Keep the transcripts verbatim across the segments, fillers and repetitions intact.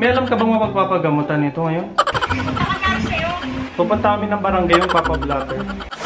may alam ka bang mapagpapagamutan nito ngayon? Pupunta kami ng barangay yung Papa Blatter.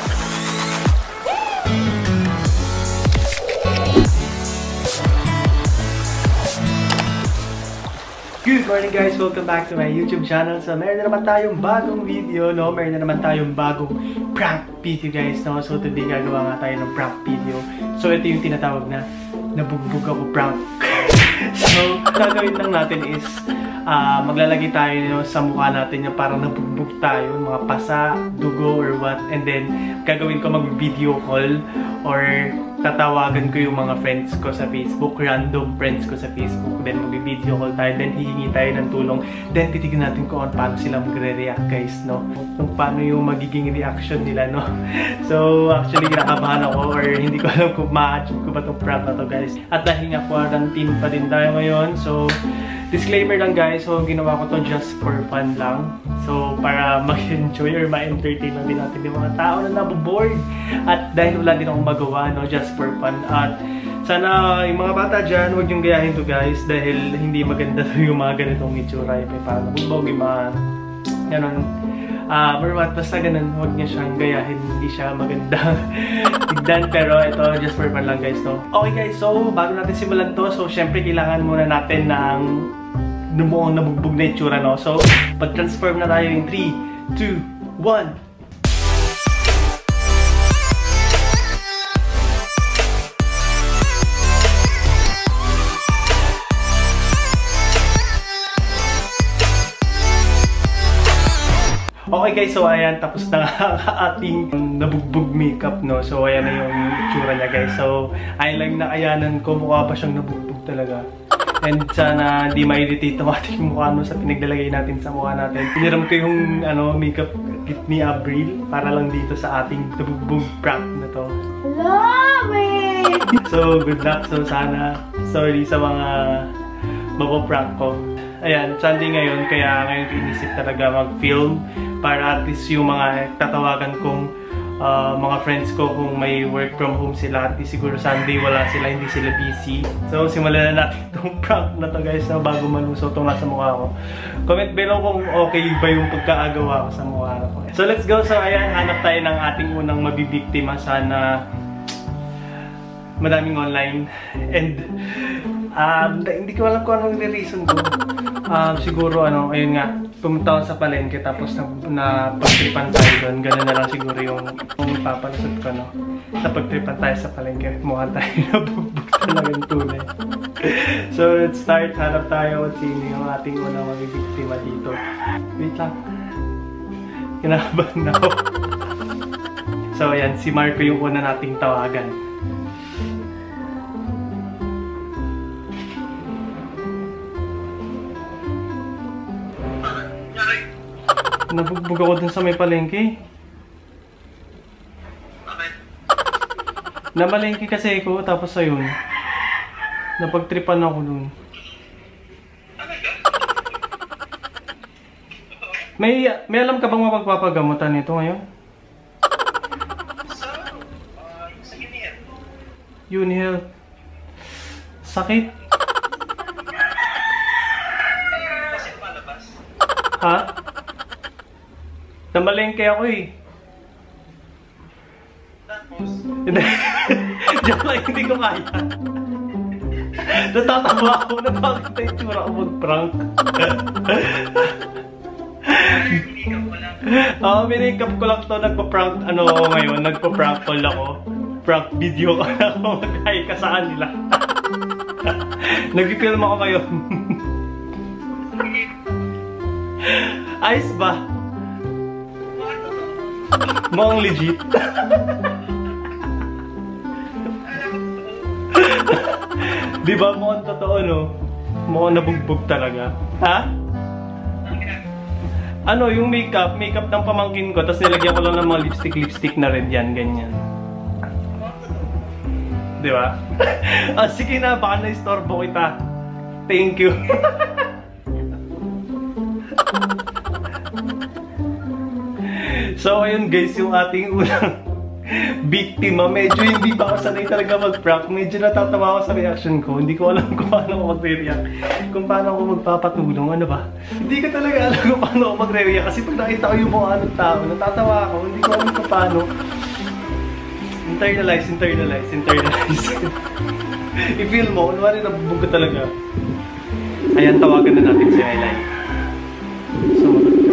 Good morning guys! Welcome back to my YouTube channel. So meron na naman tayong bagong video, no? Meron na naman tayong bagong prank video guys, no? So today gagawa nga tayo ng prank video. So ito yung tinatawag na nabugbog ako prank. So gagawin lang natin is uh, maglalagay tayo, no, sa mukha natin yung parang nabugbog tayo, mga pasa, dugo or what. And then gagawin ko mag-video call or tatawagan ko yung mga friends ko sa Facebook, random friends ko sa Facebook, then mag-video call tayo, then hihingi tayo ng tulong, then titignan natin kung paano sila magre-react guys, no? Kung paano yung magiging reaction nila, no? So, actually, kinakabahan ako or hindi ko alam kung ma-achieve ko ba itong prank na to guys. At dahil nga quarantine pa din tayo ngayon, so, disclaimer lang guys, so ginawa ko to just for fun lang. So, para mag-enjoy or ma-entertain lang din natin yung mga tao na naboboard. At dahil wala din akong magawa, no, just for fun. At sana yung mga bata dyan, huwag yung gayahin to guys dahil hindi maganda to yung mga ganitong itsura. Yung parang nabugbog, yung mga ganon. Uh, or what, basta ganun, huwag niya siyang gayahin, hindi siya maganda tignan, pero ito, just for fun lang guys, no? Okay guys, so, bago natin simulan to, so, syempre, kailangan muna natin ng numuong nabugbog na itsura, no? So, pag-transform na tayo in three, two, one! Okay guys, so ayan, tapos na ang ating nabugbog makeup, no? So ayan na yung itsura niya guys. So ayun lang nakayanan ko, mukha pa siyang nabugbog talaga. And sana di ma-irritate ang ating mukha, no, sa pinaglalagay natin sa mukha natin. Piniram ko yung ano, makeup kit ni Abril para lang dito sa ating nabugbog prank na to. Love it! So good luck, so sana sorry sa mga mapaprank ko. Ayan, Sunday ngayon, kaya ngayon inisip talaga mag-film para at least yung mga tatawagan kong uh, mga friends ko kung may work from home sila, at least siguro Sunday wala sila, hindi sila busy. So simulan na natin itong prank na to guys, na bago maluso itong nasa mukha ko. Comment below kung okay ba yung pagkaagawa ko sa mukha ko. So let's go. So ayan, hanap tayo ng ating unang mabibiktima. Sana madaming online and um, hindi ko alam kung anong reason ko. Um, siguro ano, ayun nga, pumunta ako sa palengke tapos na, na pagtripan tayo doon. Ganun na lang siguro yung, yung papalusot ko, no? Sa pagtripan tayo sa palengke, mukha tayo nabugbog talagang tunay. So let's start. Hanap tayo at sino yung ating unang mabibiktima dito. Wait lang. Kinakabahan na ako. So ayan, si Marco yung una nating tawagan. Nabugbog ako dun sa may palengke. Bakit? Namalengke kasi ako, tapos ayun, napagtripan ako dun. May, may alam ka bang mapagpapagamutan nito ngayon? Sa, uh, sa Unihealth. Unihealth. Sakit? Kasi lumalabas. Ha? Namalengke ako eh. Tapos, Diyan lang, hindi ko kaya. Natatawa ako na bakit na itsura ako mag-prank. pinikap mo lang. Oo, minikap ko lang to. Nagpa-prank, ano ako ngayon, nagpa-prank call ako. Prank video ko na ako, mag-hi ka sa kanila. Nag-film ako ngayon. Ayos ba? Mukhang legit. Di ba mukhang totoo, no? Mukhang nabugbog talaga. Ha? Ano, yung makeup, makeup ng pamangkin ko, tapos nilagyan ko lang ng mga lipstick-lipstick na red yan, ganyan. Di ba? Ah, sige na, baka na-istorbo kita. Thank you. So, ayun guys, yung ating unang biktima. Medyo hindi ba ako sanay talaga mag-prank. Medyo natatawa ako sa reaction ko. Hindi ko alam kung paano ako mag-react. Kung paano ako magpapatulong. Ano ba? Hindi ko talaga alam kung paano ako mag-react. Kasi pag nakita ko yung mukha ng tao, natatawa ako. Hindi ko alam kung paano. Internalize, internalize, internalize. I-feel mo, kunwari nabubog ka talaga. Ayan, tawagan na natin si Eli. Sumagot ka.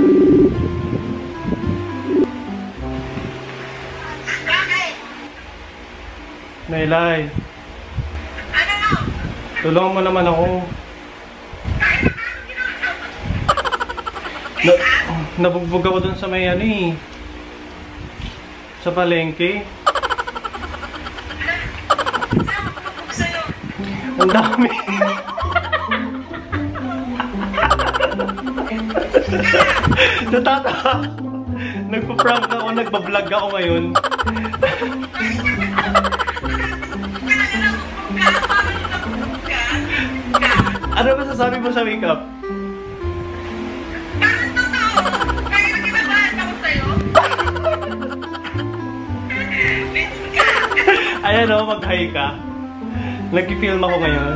Nailay. Tulungan mo naman ako. Na nabugbog ako dun sa may ano eh. Sa palengke. Ang dami. Natatawa. Nagpa-prank ako, nagpa-vlog ako ngayon. Ano ba sasabi mo sa makeup? Ayan o, mag-hi ka. Nag-film ako ngayon.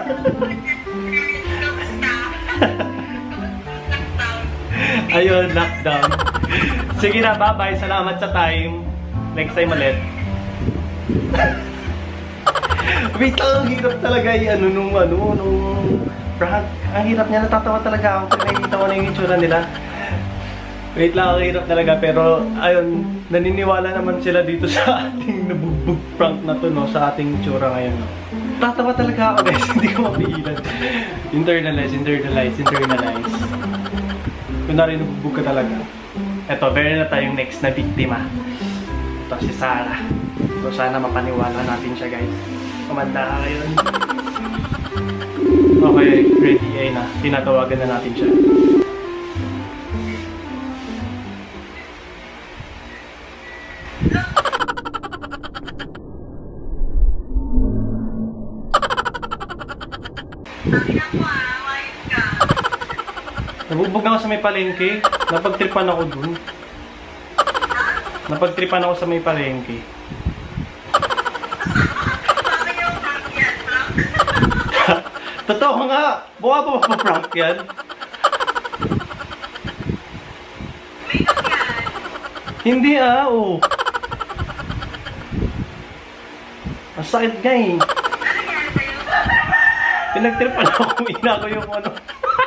Ayun, lockdown. Sige na, bye-bye. Salamat sa time. Next time ulit. Wait lang, ang hirap talaga i-ano nung ano, nung prank. Ang hirap niya, natatawa talaga ako pag nakikita ko na yung itsura nila. Wait lang, ang hirap talaga, pero ayun, naniniwala naman sila dito sa ating nabugbog prank na to, no, sa ating itsura ngayon, no. Tatawa talaga ako, guys, hindi ko mapigilan. Internalize, internalize, internalize. Kunwari nabugbog ka talaga. Eto, meron na tayong next na biktima. Ito si Sarah. So sana mapaniwala natin siya, guys. Kumanda ka ngayon. Okay, ready. Ayun na. Tinatawagan na natin siya. Nabubog ako sa may palengke. Napagtripan ako dun. Napagtripan ako sa may palengke. Totoo nga! Buka ba mapaprank yan? Hindi ah, oh. Ang sakit nga eh. Pinagtripan ako, ina ko yung ano.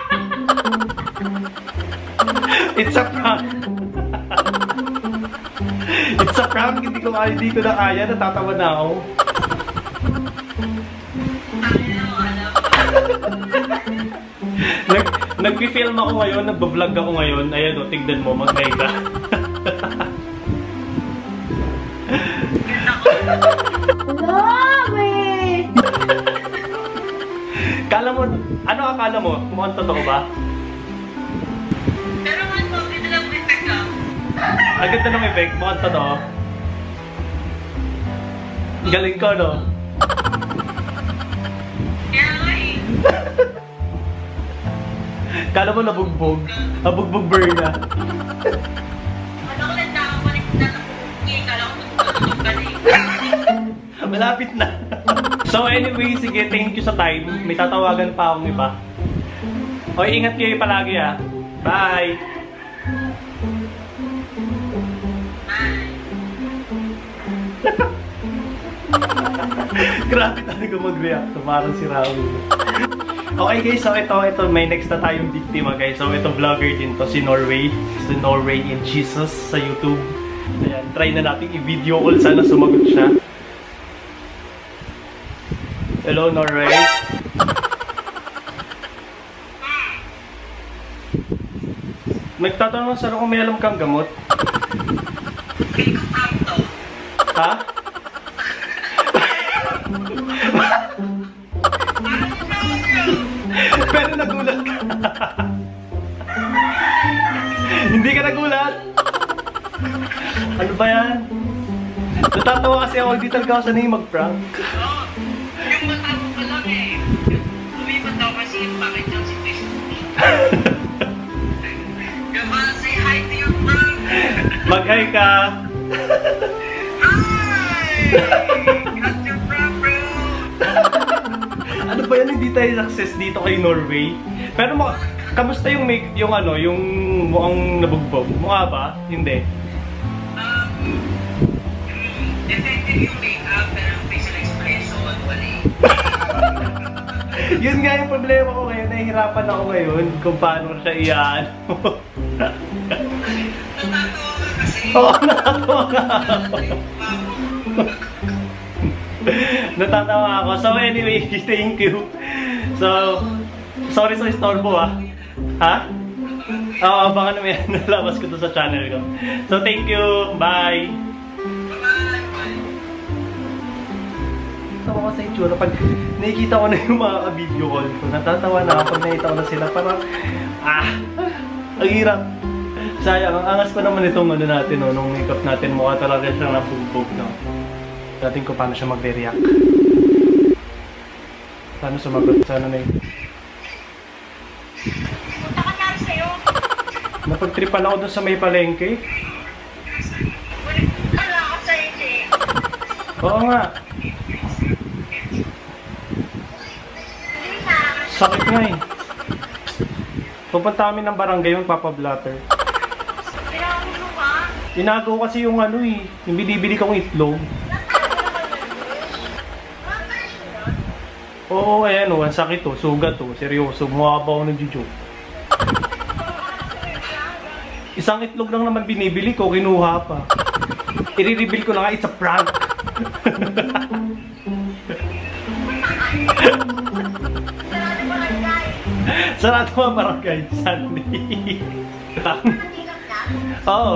It's a prank. It's a prank, hindi ko kaya, hindi ko na kaya, natatawa na ako. Nag, nag-film ako ngayon, nag-vlog ako ngayon. Ayan o, tignan mo, mag-hi ka. Dami! Kala mo, ano akala mo? Mukhang totoo ba? Pero nga ito, ganda lang may effect lang. Ang ganda ng effect, mukhang totoo. Galing ko, no? Kaya nga eh. Kala mo nabugbog. Nabugbog burn na. Ano ko lang tao pa rin na nabugbog. Kala ko magpapatog ka na eh. Malapit na. So anyway, sige, thank you sa time. May tatawagan pa akong iba. Okay, ingat kayo palagi ah. Bye! Grabe talaga mag-react to, parang si Raul. Okay guys, so ito, ito, may next na tayong biktima guys. So ito vlogger din to, si Norway. Si Norway in Jesus sa YouTube. Ayan, try na natin i-video call, sana sumagot siya. Hello Norway. Nagtatanong sa kung may alam kang gamot. Ha? Pero nagulat ka. Hindi ka nagulat. Ano ba yan? Natatawa kasi ako, hindi talaga ako sanay mag-prank. Oo. Yung mata mo pa lang eh. Lumipat daw kasi yung bakit yung situation. Come on, say hi to your friend. Mag-hi ka. Ah! Got your prank, bro! Ano ba yan, hindi tayo success dito kay Norway? Pero mo, kamusta yung make, yung ano, yung mukhang nabugbog? Mukha ba? Hindi. Um, effective yung makeup, pero yung facial expression, wala eh. Yun nga yung problema ko ngayon, nahihirapan ako ngayon kung paano siya iyaan. Natatawa ka kasi. Oo, natatawa ka ako. Natatawa ako. So anyway, thank you. So, sorry sa istorbo ah. Ha? Oo, baka naman yan. Nalabas ko to sa channel ko. So thank you. Bye. Natawa ko sa itsura. Pag nakikita ko na yung mga video call ko, natatawa na ako. Pag nakita ko na sila, parang, ah, ang hirap. Sayang, ang angas pa naman itong ano natin, no, nung makeup natin. Mukha talaga siyang nabugbog, no. Natin ko paano siya mag-react. Paano sumagot? Sana na yun. Punta ka na sa'yo. Napagtripan ako dun sa may palengke. Wala ka sa'yo, eh. Oo nga. Sakit nga eh. Pupunta kami ng barangay yung papablatter. Pinakamulo ka? Inagaw kasi yung ano eh. Yung binibili kong itlog. Oo, ayan o. Ang sakit o. Sugat o. Seryoso. Mukha ba ako nag-joke? Isang itlog lang naman binibili ko. Kinuha pa. I-reveal ko na nga. It's a prank. Sarado mga barangay. Sunday. Oo.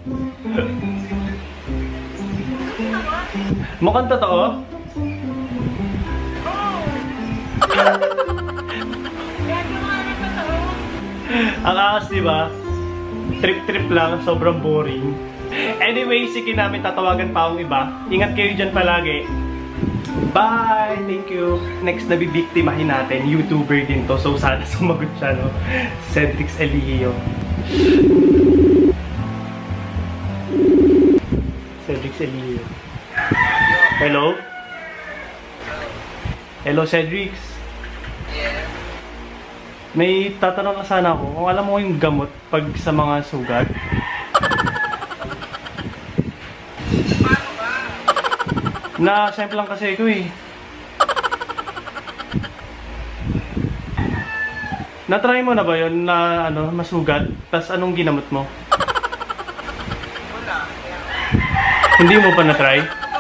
Mukhang totoo? Ang akas, diba? Trip-trip lang. Sobrang boring. Anyway, sige namin tatawagan pa akong iba. Ingat kayo dyan palagi. Bye! Thank you! Next na bibiktimahin natin, YouTuber din to. So sana sumagot siya, no? Cedrix Elihio. Cedrix Elihio. Hello? Hello, Cedrix. May tatanong na sana ako. Kung alam mo yung gamot pag sa mga sugat. Na-sample lang kasi ito eh. Na-try mo na ba yun na ano, masugat? Tapos anong ginamot mo? Wala. Hindi mo pa na-try?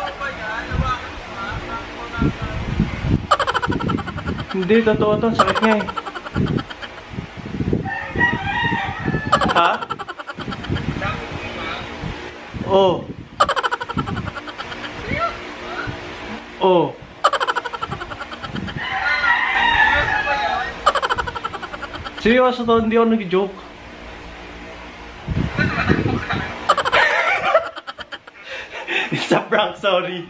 Hindi, totoo to. Sakit nga eh. Ha? Oh. Oh. Seryoso to, hindi ako nag-joke. It's a prank, sorry.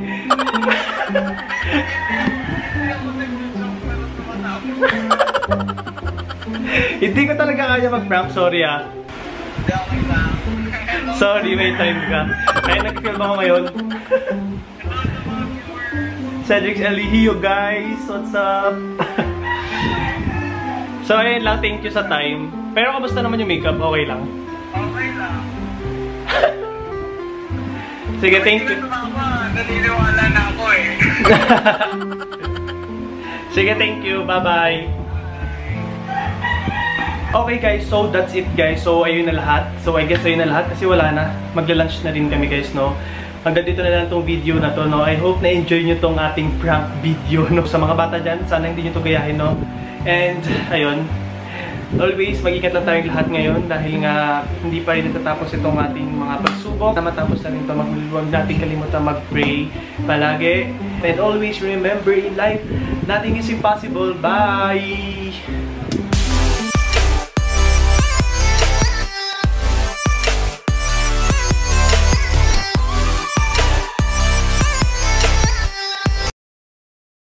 Hindi ko talaga kaya mag-prank, sorry ah. Sorry, may time ka. Ay, nag-film ako ngayon. Cedrix Elihio, guys! What's up? So, ayun lang. Thank you sa time. Pero kamusta naman yung makeup? Okay lang? Okay lang. Sige, thank you. Naniniwala na ako eh. Sige, thank you. Bye-bye. Okay guys, so that's it guys. So ayun na lahat. So I guess ayun na lahat kasi wala na. Magla-lunch na rin kami guys, no? Hanggang dito na lang tong video na to, no? I hope na-enjoy nyo tong ating prank video, no? Sa mga bata dyan, sana hindi nyo to gayahin, no? And, ayun. Always, mag-ingat lang tayong lahat ngayon dahil nga hindi pa rin natatapos itong ating mga pagsubok. Na matapos na rin ito, huwag natin kalimutan mag-pray palagi. And always remember in life, nothing is impossible. Bye!